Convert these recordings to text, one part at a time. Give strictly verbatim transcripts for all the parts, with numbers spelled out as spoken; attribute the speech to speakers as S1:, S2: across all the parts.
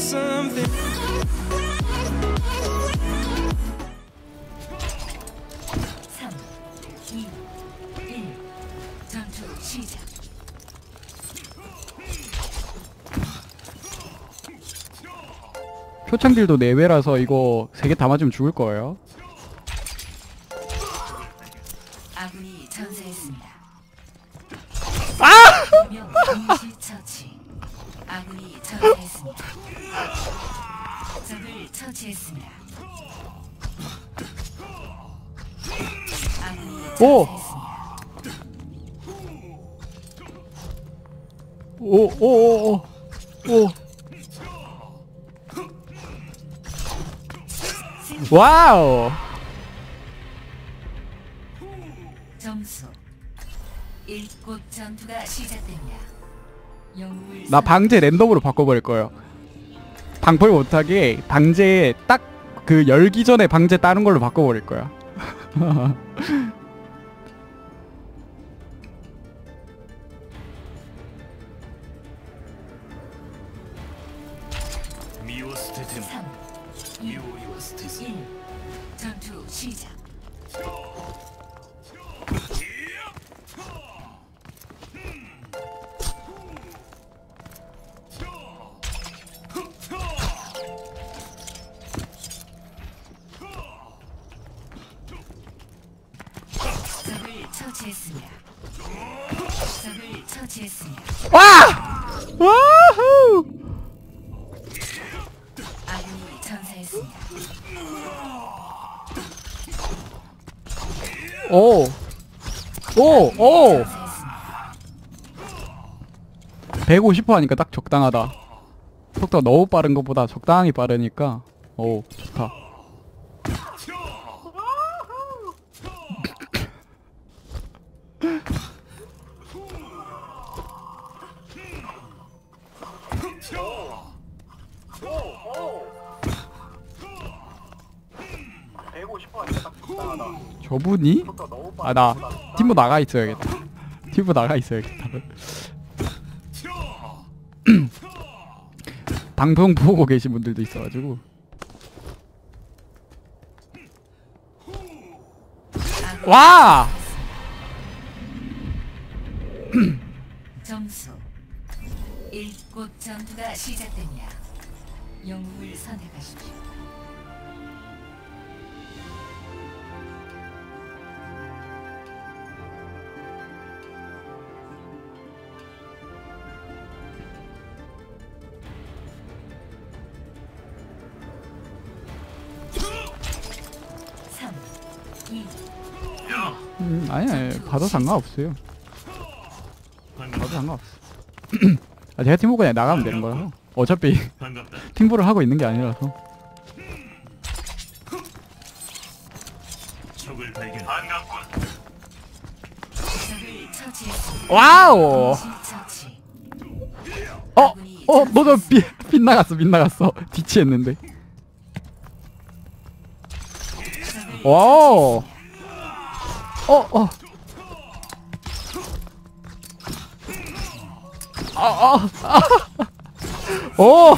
S1: something.
S2: 삼, 이, 일. 전투 시작.
S3: 표창딜도 내외라서 이거 세 개 다 맞으면 죽을 거예요.
S2: 아군이 전사했습니다.
S3: 아!
S2: 명 동시 처치. 아군이 전사했습니다. 적을 처치했습니다. 아군이
S3: 오!
S2: 전사했습니다.
S3: 오, 오, 오, 오. 오. 와우!
S2: 점수 일 곧 전투가 시작됩니다. 영웅을
S3: 나 방제 랜덤으로 바꿔버릴 거예요. 방풀 못하게 방제 딱 그 열기 전에 방제 다른 걸로 바꿔버릴 거야.
S2: 삼, 이, 일. 전투 시작. 적을 처치했습니다. 적을 처치했습니다.
S3: 와! 와후!
S2: 아군이 전사했습니다.
S3: 오! 오! 오!
S2: 전사했습니다.
S3: 백오십 퍼센트 하니까 딱 적당하다. 속도가 너무 빠른 것보다 적당히 빠르니까 오, 좋다. 저분이? 아, 나 팀부 나가 있어야겠다. 팀부 나가 있어야겠다. 방송 보고 계신 분들도 있어가지고. 와!
S2: 점수 일 곧 전투가 시작됩니다. 영웅을 선택하십시오. 삼, 이.
S3: 음, 아니, 아니, 봐도 상관없어요. 봐도 상관없어. 아, 제가 팀부 그냥 나가면 되는 거라서. 어차피 팀부를 하고 있는 게 아니라서.
S4: 적을 발견.
S2: 적을 처치했습니다.
S3: 와우!
S2: 처치.
S3: 어, 어, 너도 빗, 빗나갔어, 빗나갔어. 뒤치했는데. 와우! 어, 어. 아, 아, 아. 오!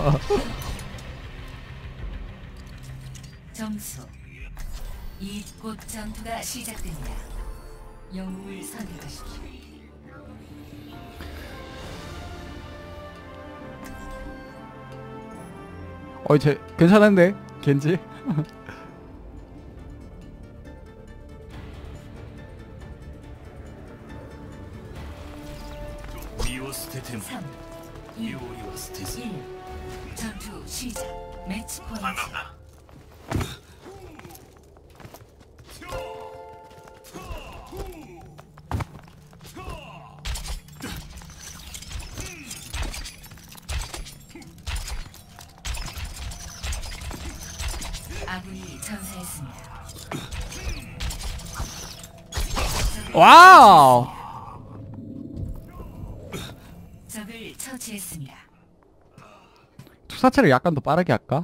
S2: 점수 이 곧 전투가 시작됩니다. 영웅을 선택하십시오.
S3: 어이, 제, 괜찮은데? 겐지?
S2: 삼, 이, 일. 전투 시작. 매치 포인트. 아군이 전사했습니다.
S3: 와우!
S2: 적을 처치했습니다.
S3: 투사체를 약간 더 빠르게 할까?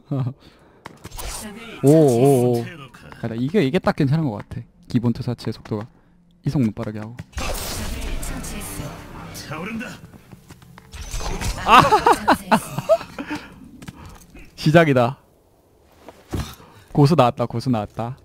S2: 적을
S3: 오오오.
S2: 처치했습니다.
S3: 아, 이게 이게 딱 괜찮은 것 같아. 기본 투사체 속도가 이속만 빠르게 하고.
S2: 적을 처치했습니다.
S4: 차오른다.
S2: 아군이 전사했습니다.
S3: 시작이다. 고수 나왔다. 고수 나왔다.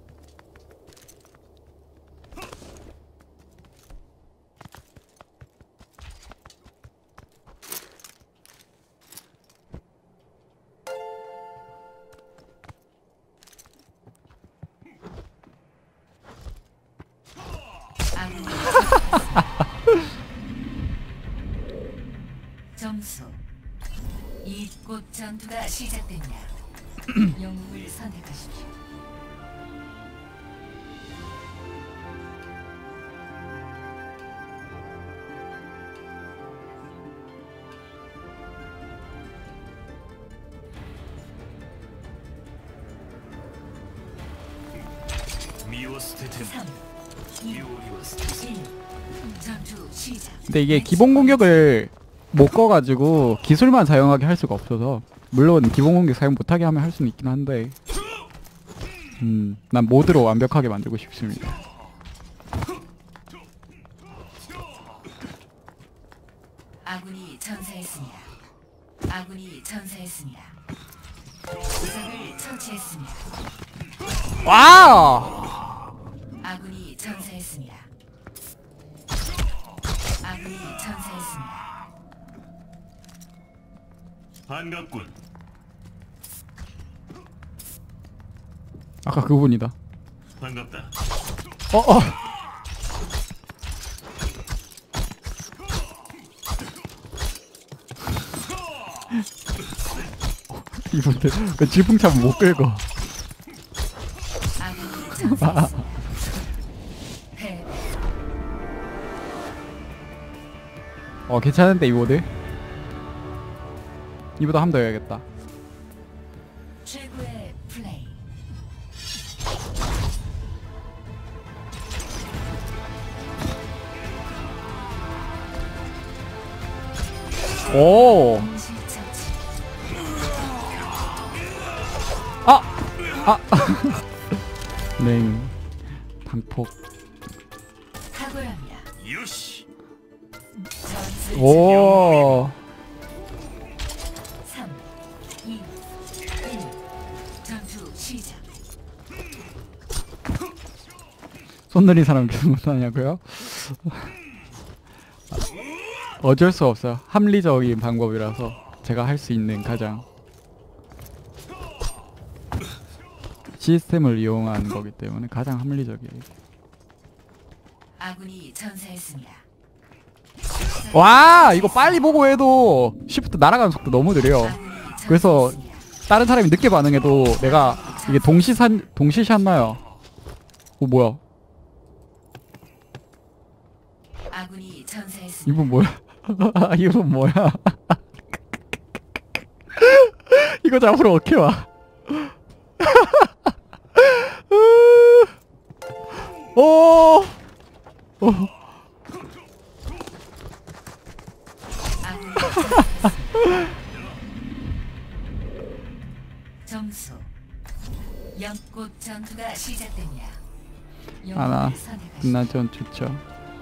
S2: 점수 이꽃 전투가 시작됩니다. 영웅을 선택하십시오. 삼, 이, 일. 전투 시작.
S3: 근데 이게 기본 공격을 못 꺼가지고 기술만 사용하게 할 수가 없어서, 물론 기본 공격 사용 못하게 하면 할 수는 있긴 한데, 음, 난 모드로 완벽하게 만들고 싶습니다.
S2: 아군이 전사했습니다. 아군이 전사했습니다. 적을 처치했습니다.
S3: 와우!
S2: 아군이 전사했습니다. 아군이 전사했습니다.
S1: 반갑군.
S3: 아까 그분이다.
S1: 반갑다.
S3: 어어! 이분들 왜 질풍참을 못 끌고.
S2: 아군이 전사했습니다. 패배.
S3: 어 괜찮은데 이 모드? 이보다 한 번 더 해야겠다.
S2: 최고의 플레이.
S3: 오!
S2: 동시 처치.
S3: 아! 아! 랭 방폭.
S2: 탁월합니다.
S1: 요시.
S2: 전술
S3: 오!
S2: 삼, 이, 일. 전투 시작.
S3: 손 느린 사람 계속 못하냐고요? 어쩔 수 없어요. 합리적인 방법이라서 제가 할 수 있는 가장 시스템을 이용한 거기 때문에 가장 합리적이에요.
S2: 아군이 전사했습니다.
S3: 와! 이거 빨리 보고 해도 시프트 날아가는 속도 너무 느려요.
S2: 아군이
S3: 그래서
S2: 전사했습니다.
S3: 다른 사람이 늦게 반응해도 내가 이게 동시산 동시샷 나요. 오 뭐야?
S2: 아군이 전사했습니다.
S3: 이분 뭐야? 이분 뭐야? 이거 잡으러 어떻게 와? 오! 오!
S2: 아군이 전사했습니다. 점수 연꽃 전투가 시작됩니다.
S3: 하나
S2: 영웅을 선택하십시오.
S3: 끝나전 좋죠.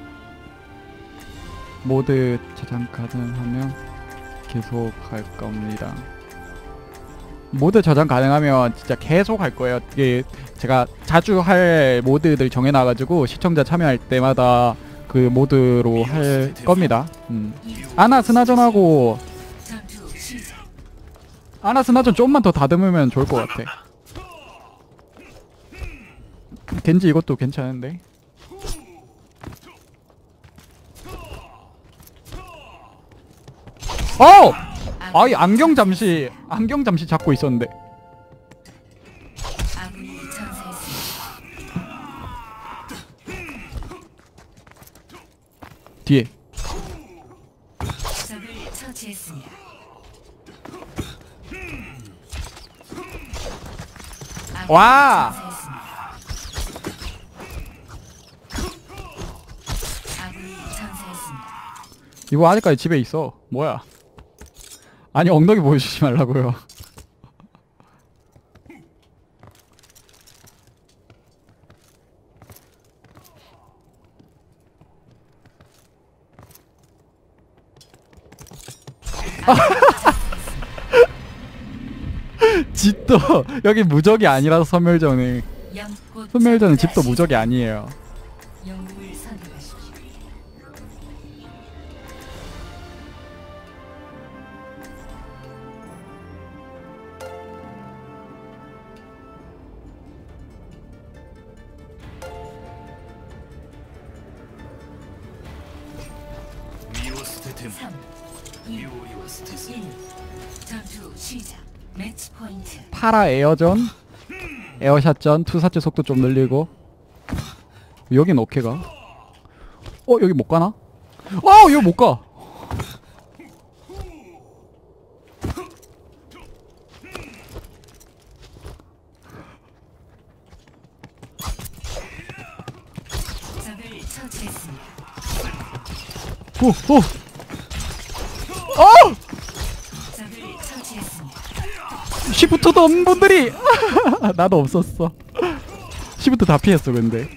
S3: 모드 저장 가능하면 계속 할 겁니다. 모드 저장 가능하면 진짜 계속 할 거예요. 이게 제가 자주 할 모드들 정해놔가지고 시청자 참여할 때마다 그 모드로 할 겁니다. 음. 아나 스나전하고
S2: 전투 시작.
S3: 아나 스나전 좀만 더 다듬으면 좋을 것 같아. 겐지 이것도 괜찮은데. 어! 아이 안경 잠시 안경 잠시 잡고 있었는데.
S2: 아군이 전사했습니다.
S3: 뒤에.
S2: 적을 처치했습니다. 아군이
S3: 와!
S2: 전사했습니다. 아군이 전사했습니다.
S3: 이거 아직까지 집에 있어. 뭐야? 아니 엉덩이 보여주지 말라고요. 집도 여기 무적이 아니라서 섬멸전은
S2: 연꽃
S3: 섬멸전은
S2: 전투가
S3: 집도 무적이 아니에요.
S2: 영웅을 선택하십시오.
S1: 미오스테템
S2: 삼, 이,
S1: 미오리오스테스
S2: 일. 전투 시작. 매치 포인트.
S3: 파라 에어전, 에어샷전, 투사체 속도 좀 늘리고. 여긴 어떻게 가? 어 여기 못 가나? 어 여기 못 가.
S2: 적을 처치했습니다.
S3: 오 오. 어!
S2: 적을 처치했습니다.
S3: 시프트도 없는 분들이 나도 없었어. 시프트 다 피했어 근데.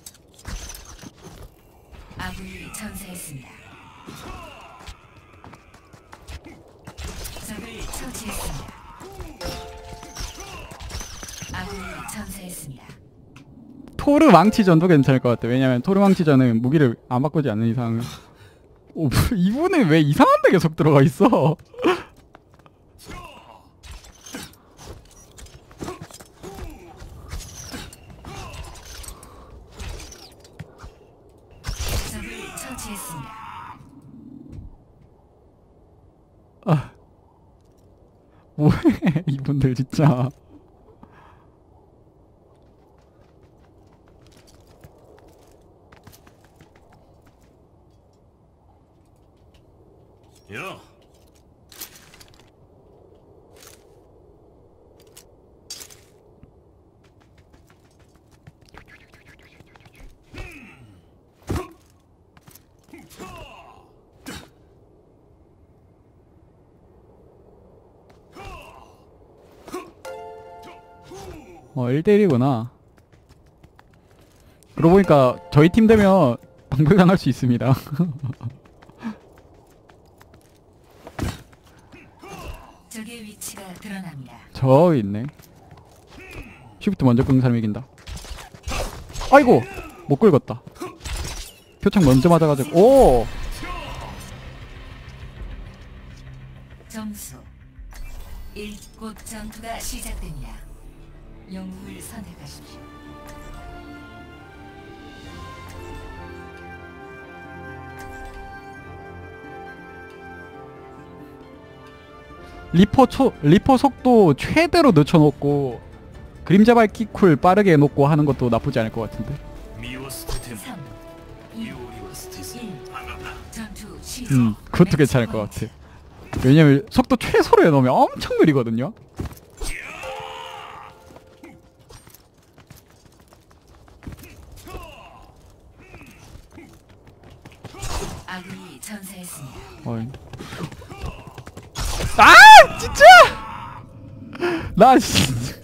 S2: 아군이 전사했습니다. 적을 처치했습니다. 아군이 전사했습니다.
S3: 토르 망치전도 괜찮을 것 같아. 왜냐면 토르 망치전은 무기를 안 바꾸지 않는 이상. 오, 이분은 왜 이상한 데 계속 들어가 있어?
S2: 적을 처치했습니다.
S3: 아, 뭐해 이분들 진짜.
S1: 야
S3: 어 일 대일이구나. 그러고 보니까 저희 팀 되면 방불당할 수 있습니다.
S2: 적의 위치가 드러납니다.
S3: 저 있네. 쉬프트 먼저 끄는 사람이 이긴다. 아이고 못 긁었다. 표창 먼저 맞아가지고. 오.
S2: 점수 일. 곧 전투가 시작됩니다. 영웅을 선택하십시오.
S3: 리퍼 초 리퍼 속도 최대로 늦춰놓고 그림자 밟기 쿨 빠르게 해놓고 하는 것도 나쁘지 않을 것 같은데.
S1: 미오스테템
S2: 삼, 이,
S1: 미오리오스테스
S2: 일.
S1: 반갑다.
S2: 전투 시작.
S3: 음 그것도 괜찮을 것 같아. 왜냐면 속도 최소로 해놓으면 엄청 느리거든요.
S2: 아군이 전사했습니다.
S3: 어이. 아 진짜! 나 진짜.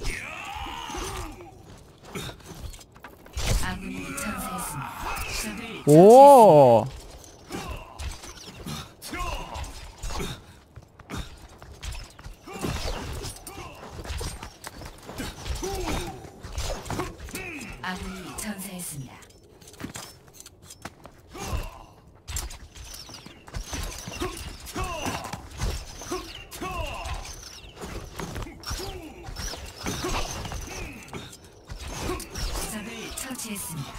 S2: 아군이 전사했습니다. 적을
S3: 오.
S2: 아군이 전사했습니다. 적을 처치했습니다.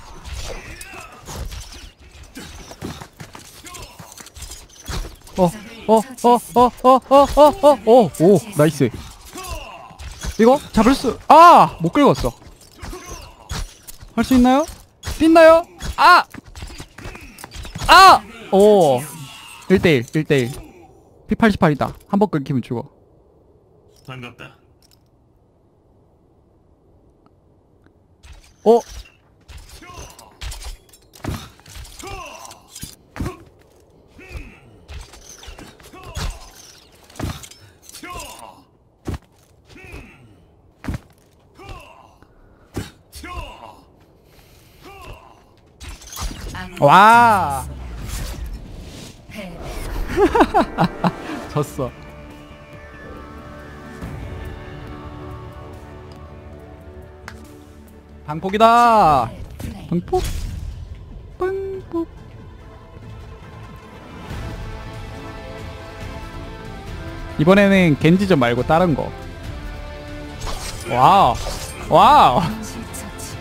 S3: 어, 어, 어, 어, 어, 어, 어, 어, 오, 오, 나이스. 이거 잡을 수, 아, 못 긁었어. 할 수 있나요? 있나요? 아, 아, 오, 일 대일, 일 대일. 피 팔십팔이다. 한 번 긁히면 죽어.
S1: 반갑다.
S3: 어, 와,
S2: 패배.
S3: 졌어. 방폭이다.
S2: 플레이.
S3: 방폭. 방폭. 이번에는 겐지전 말고 다른 거. 와우. 와우.
S2: 동시 처치.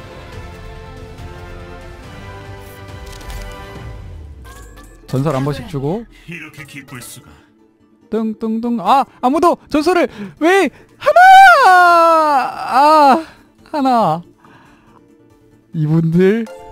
S3: 전설 한 번씩 주고
S1: 이렇게 기쁠 수가.
S3: 뚱뚱뚱. 아 아무도 전설을 왜 하나. 아 하나. 이분들